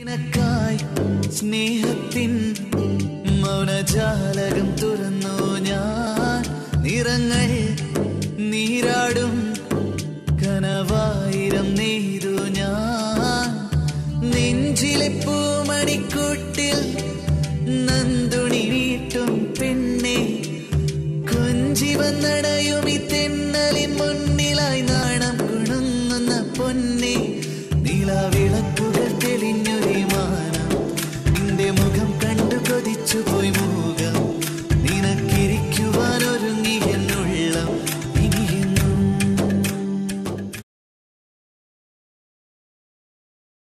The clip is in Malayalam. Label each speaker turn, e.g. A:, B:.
A: നിനക്കായി സ്നേഹത്തിൻ മൗനജാലകം തുറന്നു ഞാൻ. നിറങ്ങൾ നീരാടും കനവായിരം നെയ്തു ഞാൻ. നെഞ്ചിലെ പൂമണിക്കൂട്ടിൽ നന്ദുണി വീട്ടും പെണ്ണെ, കൊഞ്ചി വന്നടയും ഈ തെന്നലിൻ മുൻ